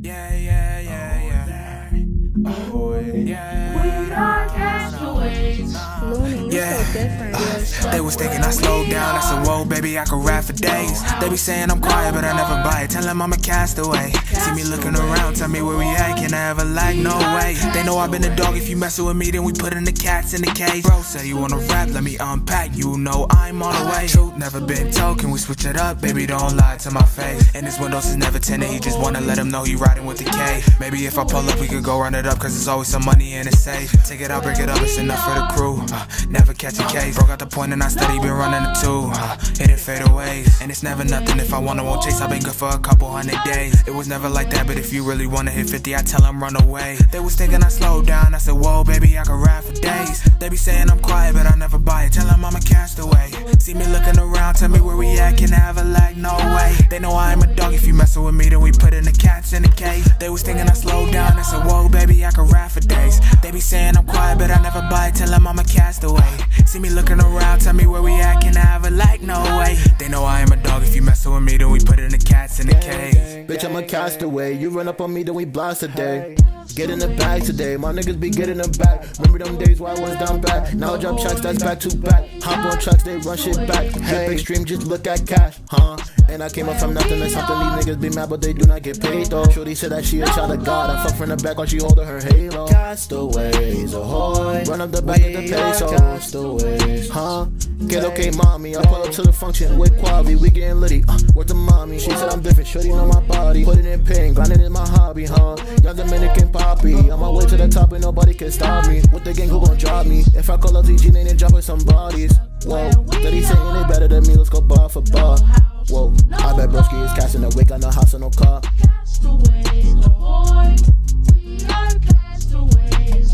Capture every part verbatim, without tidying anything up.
Yeah, yeah, yeah, yeah. Oh, yeah. We are castaways. Looney, you Yeah. so different. Uh, they was thinking I slowed down. I said, whoa, baby, I could rap for days. They be saying I'm quiet, but I never buy it. Tell them I'm a castaway. See me looking around, tell me where we at. Can I ever like? No way. They know I've been a dog. If you messing with me, then we put in the cats in the cage. Bro said you wanna rap, let me unpack. You know I'm on the way. Truth never been told. Can we switch it up? Baby, don't lie to my face. And his windows is never tinted. He just wanna let him know he riding with the K. Maybe if I pull up, we could go run it up. Cause there's always some money in the safe. Take it out, break it up, it's enough for the crew. Uh, never catch a case. Broke out the point and I steady been running the two. Uh, hit it fadeaways. And it's never nothing if I wanna won't chase. I've been good for a couple hundred days. It was never like that, but if you really wanna hit fifty, I tell them run away. They was thinking I slowed down. I said, whoa, baby, I could rap for days. They be saying I'm quiet, but I never buy it. Tell them I'm a castaway. See me looking around, tell me where we at. Can I have a lag? No way. They know I'm a dog. If you messing with me, then we put in the cats in the cage. They was thinking I slowed down. I said, whoa, baby, I could rap for days. They be saying I'm quiet, but I never buy it. Tell them I'm a castaway. See me looking around, tell me where we at. Can I have a lag? No way. They know I am a dog. If you messing with me, then we put in the cats in the cage. Bitch, I'm a castaway. You run up on me, then we blast a day. Get in the bag today, my niggas be getting them back. Remember them days where I was down bad. Now I drop tracks, that's back to back. Hop on trucks, they run shit back. Hey, extreme, just look at cash, huh? And I came up from nothing, that's something these niggas be mad, but they do not get paid though. Shorty said that she a child of God. I fuck from the back while she holding her halo. Castaways, ahoy. Run up the back of the peso. Castaways, huh? Get okay, mommy. I pull up to the function with Quavi. We getting litty, uh, with the mommy. She said I'm different, shorty know my body. Put it in pain, grinding in my hobby, huh? Young Dominican poppy. On my way to the top and nobody can stop me. With the gang, who gon' drop me? If I call up T G, then they dropping some bodies. Whoa, steady saying they better than me, let's go bar for bar. Whoa, I bet broski is casting a wake, got no house and no car. Castaways, ahoy. We are castaways.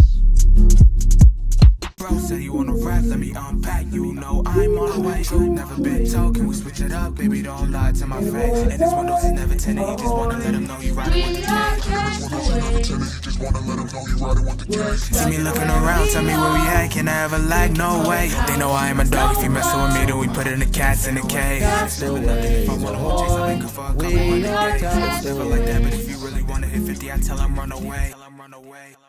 Bro said you wanna rap, let me unpack. You know I'm on the way. Truth never been told, can we switch it up? Baby, don't lie to my face. And his windows is never tinted. He just wanna let him know he riding with the K. See me looking around, tell me where we at. Can I have a lag? No way. They know I am a dog. If you messing with me, then we put in the cats in the cage. It's never nothing if I wanna hold chase. I've been good for a couple hundred days. It's never like that, but if you really wanna hit fifty, I tell him run away. Tell him run away.